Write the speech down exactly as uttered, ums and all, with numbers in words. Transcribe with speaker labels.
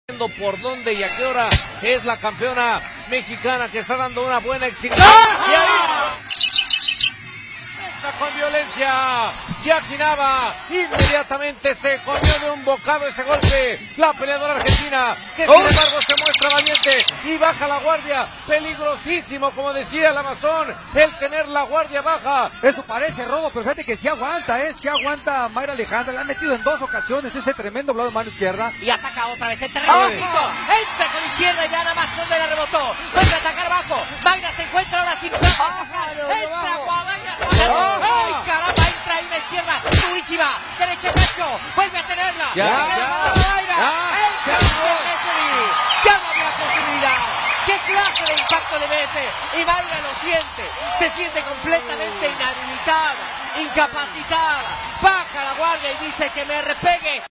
Speaker 1: por dónde y a qué hora es la campeona mexicana que está dando una buena exhibición. Y ahí con violencia, Jackie Nava inmediatamente se comió de un bocado ese golpe la peleadora argentina, que sin embargo se muestra valiente y baja la guardia. Peligrosísimo, como decía el Amazon, el tener la guardia baja.
Speaker 2: Eso parece, Rodo, pero fíjate que sí aguanta, ¿eh? Sí aguanta Mayra Alejandra, la ha metido en dos ocasiones ese tremendo bloqueo de mano izquierda.
Speaker 3: Y ataca otra vez el terreno. Entra con izquierda y ya nada más donde la rebotó. Vuelve a atacar abajo. Mayra se encuentra ahora sin entra Mayra. ¡Ay, caramba! Entra ahí la izquierda, durísima. Derecha pecho, vuelve a tenerla.
Speaker 1: Ya, ya,
Speaker 3: Mayra.
Speaker 1: ya,
Speaker 3: ya no había posibilidad. ¿Qué clase de impacto le mete? Y Mayra lo siente. Se siente completamente inhabilitada, incapacitada. Baja la guardia y dice que me repegue.